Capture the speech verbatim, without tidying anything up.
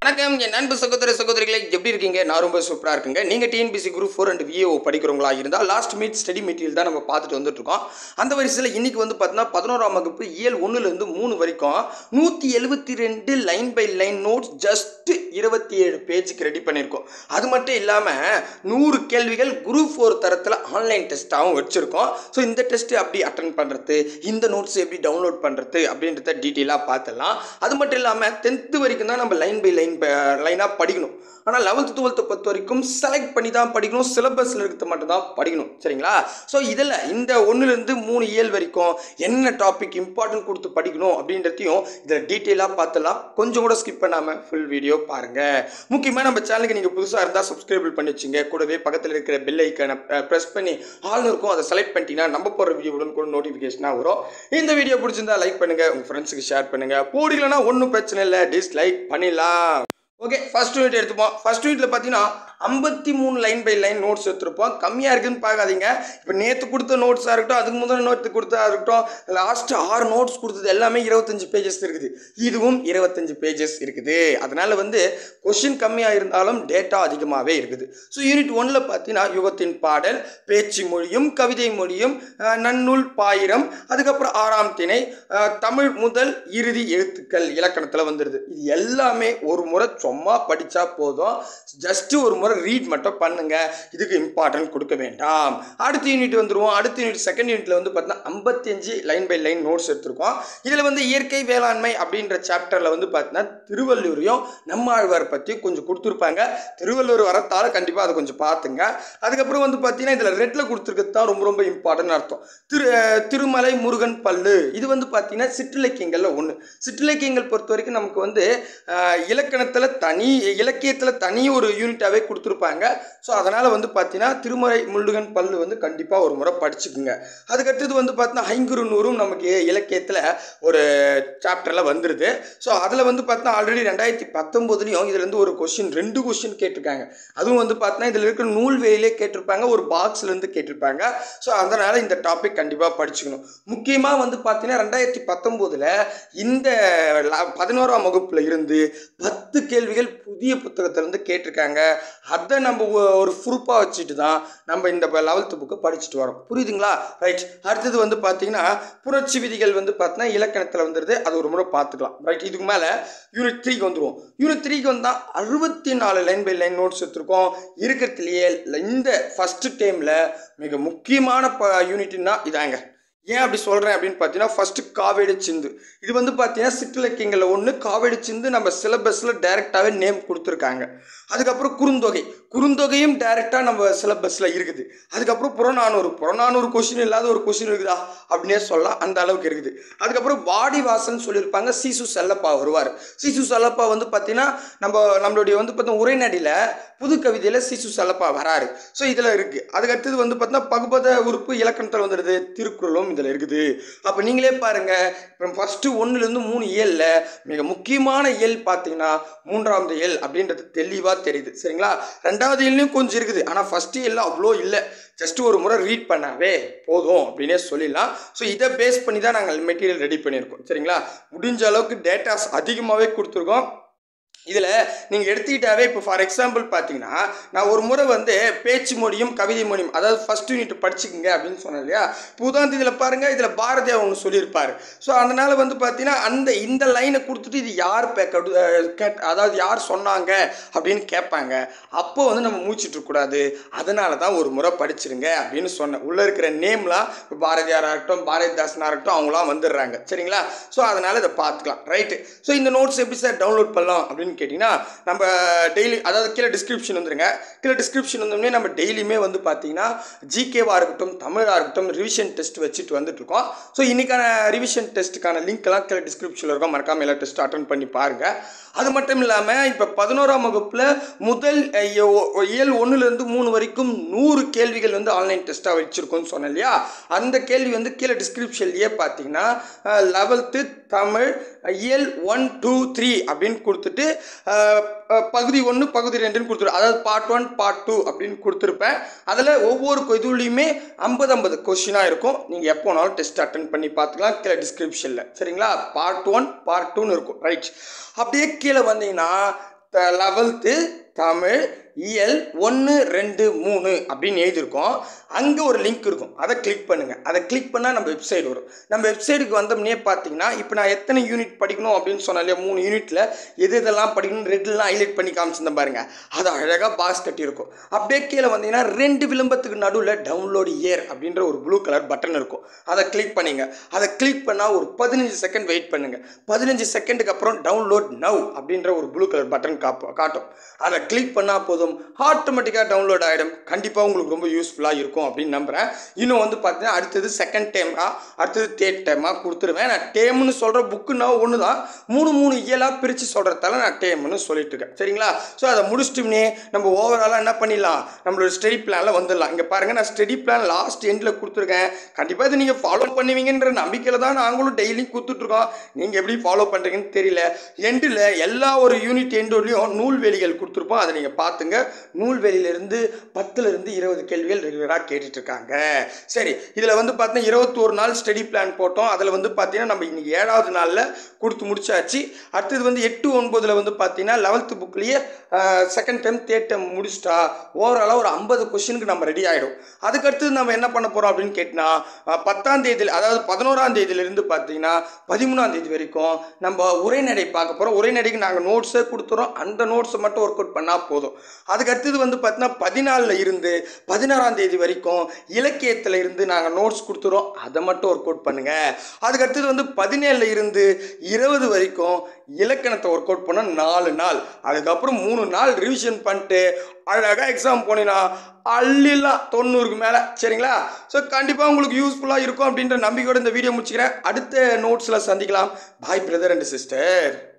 வணக்கம் என் நண்பு சகோதர சகோதரிகளை எப்படி இருக்கீங்க? நான் ரொம்ப சூப்பராக இருக்குங்க. நீங்கள் TNPSC group four and VAO படிக்கிறவங்களா இருந்தால் லாஸ்ட் மினிட் ஸ்டடி மெட்டீரியல் தான் நம்ம பார்த்துட்டு வந்துட்டு இருக்கோம். அந்த வரிசையில் இன்னைக்கு வந்து பார்த்தீங்கன்னா பதினோராம் வகுப்பு இயல் ஒன்றுலேருந்து மூணு வரைக்கும் நூற்றி எழுபத்தி ரெண்டு line by line notes just இருபத்தி ஏழு பேஜுக்கு ரெடி பண்ணியிருக்கோம். அது மட்டும் இல்லாமல் நூறு கேள்விகள் குரூப் ஃபோர் தரத்தில் ஆன்லைன் டெஸ்ட்டாகவும் வச்சுருக்கோம். ஸோ இந்த டெஸ்ட்டு எப்படி அட்டன் பண்ணுறது, இந்த நோட்ஸ் எப்படி டவுன்லோட் பண்ணுறது அப்படின்றத டீட்டெயிலாக பார்த்துடலாம். அது மட்டும் இல்லாமல் டென்த்து வரைக்கும் தான் நம்ம லைன் பை லைன் லைனாக படிக்கணும். ஆனால் லெவல்த்து டுவெல்த்தை பொறுத்த வரைக்கும் செலக்ட் பண்ணி தான் படிக்கணும், சிலபஸில் இருக்கிறது மட்டும் தான் படிக்கணும். சரிங்களா? ஸோ இதில் இந்த ஒன்றுலேருந்து மூணு இயல் வரைக்கும் என்ன டாபிக் இம்பார்ட்டன்ட் கொடுத்து படிக்கணும் அப்படின்றதையும் இதில் டீட்டெயிலாக பார்த்துலாம். கொஞ்சம் கூட ஸ்கிப் பண்ணாமல் ஃபுல் வீடியோ பாருங்கள். முக்கியமாக நம்ம சேனலுக்கு நீங்கள் புதுசாக இருந்தால் சப்ஸ்கிரைப் பண்ணி வச்சுங்க. கூடவே பக்கத்தில் இருக்கிற பெல் ஐக்கானை ப்ரெஸ் பண்ணி ஆல் இருக்கும், அதை செலக்ட் பண்ணிட்டீங்கன்னா நம்ம போகிற வீடியோவுடன் கூட நோட்டிஃபிகேஷனாக வரும். இந்த வீடியோ பிடிச்சிருந்தா லைக் பண்ணுங்கள், உங்கள் ஃப்ரெண்ட்ஸுக்கு ஷேர் பண்ணுங்கள். போடலன்னா ஒன்றும் பிரச்சனை இல்லை, டிஸ்லைக் பண்ணிடலாம். ஓகே, ஃபர்ஸ்ட் யூனிட் எடுத்துப்போம். ஃபர்ஸ்ட் யூனிட்ல பார்த்தீங்கன்னா ஐம்பத்தி மூணு லைன் பை லைன் நோட்ஸ் எடுத்துருப்போம். கம்மியாக இருக்குதுன்னு பார்க்காதீங்க. இப்போ நேற்று கொடுத்த நோட்ஸாக இருக்கட்டும், அதுக்கு முதல் நோட்டு கொடுத்தா இருக்கட்டும், லாஸ்ட்டு ஆறு நோட்ஸ் கொடுத்தது எல்லாமே இருபத்தஞ்சு பேஜஸ் இருக்குது. இதுவும் இருபத்தஞ்சு பேஜஸ் இருக்குது. அதனால் வந்து கொஷின் கம்மியாக இருந்தாலும் டேட்டா அதிகமாகவே இருக்குது. ஸோ யூனிட் ஒன்றில் பார்த்தீங்கன்னா யுகத்தின் பாடல், பேச்சு மொழியும் கவிதை மொழியும், நன்னூல் பாயிரம், அதுக்கப்புறம் ஆறாம் திணை, தமிழ் முதல் இறுதி எழுத்துக்கள் இலக்கணத்தில் வந்துடுது. இது எல்லாமே ஒரு முறை சும்மா படித்தா போதும். ஜஸ்ட்டு ஒரு முறை ரீட் மட்டும் பண்ணுங்க, இதுக்கு இம்பார்ட்டன்ட் கொடுக்க வேண்டாம். அடுத்த யூனிட் வந்துடுவோம். அடுத்த யூனிட் செகண்ட் யூனிட்ல வந்து பார்த்தீங்கன்னா ஐம்பத்தி அஞ்சு லைன் பை லைன் நோட்ஸ் எடுத்திருக்கோம். இதில் வந்து இயற்கை வேளாண்மை அப்படின்ற சாப்டரில் வந்து பார்த்தீங்கன்னா திருவள்ளுவரையும் நம்மாழ்வார் பற்றி கொஞ்சம் கொடுத்துருப்பாங்க. திருவள்ளுவர் வரத்தால் கண்டிப்பாக அதை கொஞ்சம் பார்த்துங்க. அதுக்கப்புறம் வந்து பார்த்தீங்கன்னா இதில் ரெட்டில் கொடுத்துருக்கிறது தான் ரொம்ப ரொம்ப இம்பார்ட்டன்ட் அர்த்தம். திரு திருமலை முருகன் பல்லு, இது வந்து பார்த்தீங்கன்னா சிற்றிலக்கியங்களில் ஒன்று. சிற்றிலக்கியங்கள் பொறுத்த வரைக்கும் நமக்கு வந்து இலக்கணத்தில் தனி, இலக்கியத்தில் தனி ஒரு யூனிட்டாகவே கொடுத்துருப்பாங்க. ஸோ அதனால் வந்து பார்த்தீங்கன்னா திருமலை முருகன் பல்லு வந்து கண்டிப்பாக ஒரு முறை படிச்சுக்குங்க. அதுக்கடுத்தது வந்து பார்த்தீங்கன்னா ஐங்குறு நூறும் நமக்கு இலக்கியத்தில் ஒரு சாப்டரில் வந்துடுது. ஸோ அதில் வந்து பார்த்தீங்கன்னா ஆல்ரெடி ரெண்டாயிரத்தி பத்தொம்போதுலேயும் இதுலேருந்து ஒரு கொஸ்டின், ரெண்டு கொஸ்டின் கேட்டிருக்காங்க. அதுவும் வந்து பார்த்தீங்கன்னா இதில் இருக்கிற நூல் வேலையிலே கேட்டிருப்பாங்க, ஒரு பாக்ஸ்லேருந்து கேட்டிருப்பாங்க. ஸோ அதனால் இந்த டாபிக் கண்டிப்பாக படிச்சுக்கணும். முக்கியமாக வந்து பார்த்தீங்கன்னா ரெண்டாயிரத்தி பத்தொம்போதில் இந்த பதினோராம் வகுப்பில் இருந்து பத்து கேள்விகள் புதிய புத்தகத்திலேருந்து கேட்டிருக்காங்க. அதை நம்ம ஒரு ப்ரூஃபாக வச்சுட்டு தான் நம்ம இந்த லெவல்த்து புக்கை படிச்சுட்டு வரோம். புரியுதுங்களா? ரைட். அடுத்தது வந்து பார்த்தீங்கன்னா புரட்சி விதிகள் வந்து பார்த்தீங்கன்னா இலக்கணத்தில் வந்துடுது. அது ஒரு முறை பார்த்துக்கலாம். ரைட். இதுக்கு மேலே யூனிட் த்ரீக்கு வந்துடுவோம். யூனிட் த்ரீக்கு வந்தால் அறுபத்தி நாலு லைன் பை லைன் நோட்ஸ் எடுத்துருக்கோம். இருக்கிறதுலையே இந்த ஃபஸ்ட்டு டைமில் மிக முக்கியமான ப யூனிட்னா இதாங்க. ஏன் அப்படி சொல்கிறேன் அப்படின்னு பார்த்தீங்கன்னா ஃபஸ்ட்டு காவேரி சிந்து. இது வந்து பார்த்தீங்கன்னா சிற்றிலக்கியங்களில் ஒன்று. காவேரி சிந்து நம்ம சிலபஸில் டைரெக்டாகவே நேம் கொடுத்துருக்காங்க. அதுக்கப்புறம் குறுந்தொகை, குறுந்தொகையும் டைரெக்டாக நம்ம சிலபஸில் இருக்குது. அதுக்கப்புறம் புறநானூறு, புறநானூறு கொஸ்டின் இல்லாத ஒரு கொஸ்டின் இருக்குதா அப்படின்னே சொல்லலாம், அந்த அளவுக்கு இருக்குது. அதுக்கப்புறம் வாடிவாசன் சொல்லியிருப்பாங்க. சீசு செல்லப்பா வருவார். சீசு செல்லப்பா வந்து பார்த்தீங்கன்னா நம்ம நம்மளுடைய வந்து பார்த்தீங்கன்னா உரைநடையில் புது கவிதையில் சீசு செல்லப்பா வராரு. ஸோ இதில் இருக்குது. அதுக்கடுத்தது வந்து பார்த்தீங்கன்னா பகுபத உறுப்பு இலக்கணத்தில் வந்துடுது. திருக்குறளும் இதில் இருக்குது. அப்போ நீங்களே பாருங்கள், இப்போ ஃபஸ்ட்டு ஒன்றுலேருந்து மூணு இயலில் மிக முக்கியமான இயல் பார்த்தீங்கன்னா மூன்றாவது இயல் அப்படின்றது தெளிவாக தெரியுது. சரிங்களா? ரெண்டாவது இயல்லையும் கொஞ்சம் இருக்குது, ஆனால் ஃபஸ்ட்டு இயலில் அவ்வளோ இல்லை. ஜஸ்ட்டு ஒரு முறை ரீட் பண்ணாவே போதும் அப்படின்னே சொல்லிடலாம். ஸோ இதை பேஸ் பண்ணி தான் நாங்கள் மெட்டீரியல் ரெடி பண்ணியிருக்கோம். சரிங்களா? முடிஞ்ச அளவுக்கு டேட்டாஸ் அதிகமாகவே கொடுத்துருக்கோம். இதில் நீங்கள் எடுத்துக்கிட்டாவே இப்போ ஃபார் எக்ஸாம்பிள் பார்த்தீங்கன்னா நான் ஒரு முறை வந்து பேச்சு மொழியும் கவிதை மொழியும், அதாவது ஃபஸ்ட் யூனிட் படிச்சுக்கங்க அப்படின்னு சொன்னேன் இல்லையா? இப்போ உதாரணத்து இதில் பாருங்கள், இதில் பாரதியார் ஒன்று சொல்லியிருப்பார். ஸோ அதனால் வந்து பார்த்தீங்கன்னா அந்த இந்த லைனை கொடுத்துட்டு இது யார் கேட் அதாவது யார் சொன்னாங்க அப்படின்னு கேட்பாங்க. அப்போ வந்து நம்ம மூச்சிட்ருக்கூடாது. அதனால தான் ஒரு முறை படிச்சிருங்க அப்படின்னு சொன்னேன். உள்ளே இருக்கிற நேம்லாம் இப்போ பாரதியாராக இருக்கட்டும், பாரதிதாசனாக இருக்கட்டும், அவங்களாம் வந்துடுறாங்க. சரிங்களா? ஸோ அதனால் இதை பார்த்துக்கலாம். ரைட்டு. ஸோ இந்த நோட்ஸ் எப்படி சார் டவுன்லோட் பண்ணலாம் அப்படின்னு கேட்டிங்கன்னா நம்ம டெய்லி, அதாவது கீழே டிஸ்கிரிப்ஷன் வந்துருங்க. கீழே டிஸ்கிரிப்ஷன் வந்தோடனே நம்ம டெய்லியுமே வந்து பார்த்தீங்கன்னா ஜிகேவாக இருக்கட்டும், தமிழாக இருக்கட்டும், ரிவிஷன் டெஸ்ட் வச்சுட்டு வந்துட்டுருக்கோம். ஸோ இன்றைக்கான ரிவிஷன் டெஸ்ட்டுக்கான லிங்க்லாம் கீழே டிஸ்கிரிப்ஷனில் இருக்கும். மறக்காமல் எல்லா டெஸ்ட் அட்டன் பண்ணி பாருங்கள். அது மட்டும் இல்லாமல் இப்போ பதினோராம் வகுப்பில் முதல் இயல் ஒன்றுலேருந்து மூணு வரைக்கும் நூறு கேள்விகள் வந்து ஆன்லைன் டெஸ்ட்டாக வச்சுருக்கோன்னு சொன்னேன் இல்லையா? அந்த கேள்வி வந்து கீழே டிஸ்கிரிப்ஷன்லேயே பார்த்தீங்கன்னா லெவல்த்து தமிழ் இயல் ஒன் டூ த்ரீ அப்படின்னு கொடுத்துட்டு பகுதி ஒன்று பகுதி ரெண்டுன்னு கொடுத்துரு, அதாவது பார்ட் ஒன் பார்ட் டூ அப்படின்னு கொடுத்துருப்பேன். அதில் ஒவ்வொரு இதுலேயுமே ஐம்பது ஐம்பது கொஸ்டினாக இருக்கும். நீங்கள் எப்போ வேணாலும் டெஸ்ட் அட்டன் பண்ணி பார்த்துக்கலாம் கீழே டிஸ்கிரிப்ஷனில். சரிங்களா? பார்ட் ஒன் பார்ட் டூன்னு இருக்கும். ரைட். அப்படியே கீழே வந்தீங்கன்னா லெவல்த்து தமிழ் இயல் ஒன்று ரெண்டு மூணு அப்படின்னு எழுதியிருக்கோம். அங்கே ஒரு லிங்க் இருக்கும், அதை கிளிக் பண்ணுங்கள். அதை கிளிக் பண்ணால் நம்ம வெப்சைட் வரும். நம்ம வெப்சைட்டுக்கு வந்தோம்னே பார்த்தீங்கன்னா இப்போ நான் எத்தனை யூனிட் படிக்கணும் அப்படின்னு சொன்னேன் இல்லையா, மூணு யூனிட்டில் எது இதெல்லாம் படிக்கணும் ரெட்லாம் ஹைலைட் பண்ணி காமிச்சிருந்தேன் பாருங்கள். அது அழகாக பாக்ஸ் கட்டியிருக்கும். அப்படியே கீழே வந்தீங்கன்னா ரெண்டு விளம்பரத்துக்கு நடுவில் டவுன்லோடு இயர் அப்படின்ற ஒரு ப்ளூ கலர் பட்டன் இருக்கும். அதை கிளிக் பண்ணிங்க. அதை கிளிக் பண்ணால் ஒரு பதினஞ்சு செகண்ட் வெயிட் பண்ணுங்கள். பதினஞ்சு செகண்டுக்கு அப்புறம் டவுன்லோட் நவ் அப்படின்ற ஒரு ப்ளூ கலர் பட்டன் காப்போம் காட்டும். அதை கிளிக் பண்ணால் போதும், ஆட்டோமேட்டிக்காக டவுன்லோட் ஆகிடும். கண்டிப்பாக உங்களுக்கு ரொம்ப யூஸ்ஃபுல்லாக இருக்கும் அப்படின்னு நம்புகிறேன். இன்னும் வந்து பார்த்தீங்கன்னா அடுத்தது செகண்ட் டைமாக அடுத்தது தேர்ட் டைமாக கொடுத்துருவேன். நான் டேம்னு சொல்கிற புக்குன்னா ஒன்று தான், மூணு மூணு இயலாக பிரித்து சொல்கிறதால நான் டேம்னு சொல்லிட்டு இருக்கேன். சரிங்களா? ஸோ அதை முடிச்சுட்டுமே நம்ம ஓவராலாக என்ன பண்ணிடலாம், நம்மளோட ஸ்டடி பிளானில் வந்துடலாம். இங்கே பாருங்கள், நான் ஸ்டடி பிளான் லாஸ்ட் எண்டில் கொடுத்துருக்கேன். கண்டிப்பாக இதை நீங்கள் ஃபாலோ பண்ணுவீங்கன்ற நம்பிக்கையில் தான் நாங்களும் டெய்லியும் கொடுத்துட்ருக்கோம். நீங்கள் எப்படி ஃபாலோ பண்ணுறீங்கன்னு தெரியல. எண்டில் எல்லா ஒரு யூனிட் எண்டோலையும் நூல்வெளிகள் கொடுத்துருப்போம். அதை நீங்கள் பார்த்துங்க. நூல்வெளியிலிருந்து பத்துலேருந்து இருபது கேள்விகள் ரெகுலராக கேட்டுட்ருக்காங்க. சரி, இதில் வந்து பார்த்தீங்கன்னா இருபத்தோரு நாள் ஸ்டடி பிளான் போட்டோம். அதில் வந்து பார்த்தீங்கன்னா நம்ம இன்னைக்கு ஏழாவது நாளில் கொடுத்து முடிச்சாச்சு. அடுத்தது வந்து எட்டு ஒன்பதில் வந்து பார்த்தீங்கன்னா லெவல்த்து புக்லேயே செகண்ட் டைம் தேர்ட் டைம் முடிச்சிட்டா ஓவராலாக ஒரு ஐம்பது கொஸ்டினுக்கு நம்ம ரெடி ஆகிடும். அதுக்கடுத்தது நம்ம என்ன பண்ண போகிறோம் அப்படின்னு கேட்டால் பத்தாம் தேதியில் அதாவது பதினோராம் தேதியிலிருந்து பார்த்தீங்கன்னா பதிமூணாம் தேதி வரைக்கும் நம்ம உரைநடை பார்க்க போகிறோம். உரைநடைக்கு நாங்கள் நோட்ஸே கொடுத்துறோம். அந்த நோட்ஸை மட்டும் ஒர்க் அவுட் பண்ணால் போதும். அதுக்கடுத்தது வந்து பார்த்தீங்கன்னா பதினாலில் இருந்து பதினாறாம் தேதி வரைக்கும் இலக்கியத்தில் இருந்து நாங்கள் நோட்ஸ் கொடுத்துறோம். அதை மட்டும் ஒர்க் அவுட் பண்ணுங்கள். அதுக்கடுத்தது வந்து பதினேழில் இருந்து இருபது வரைக்கும் இலக்கணத்தை ஒர்க் அவுட் பண்ண நாலு நாள். அதுக்கப்புறம் மூணு நாள் ரிவிஷன் பண்ணிட்டு அழகாக எக்ஸாம் போனீங்கன்னா அள்ளிலாம் தொண்ணூறுக்கு மேலே. சரிங்களா? ஸோ கண்டிப்பாக உங்களுக்கு யூஸ்ஃபுல்லாக இருக்கும் அப்படின்ற நம்பிக்கையோடு இந்த வீடியோ முடிச்சுக்கிறேன். அடுத்த நோட்ஸில் சந்திக்கலாம். Bye brother and sister.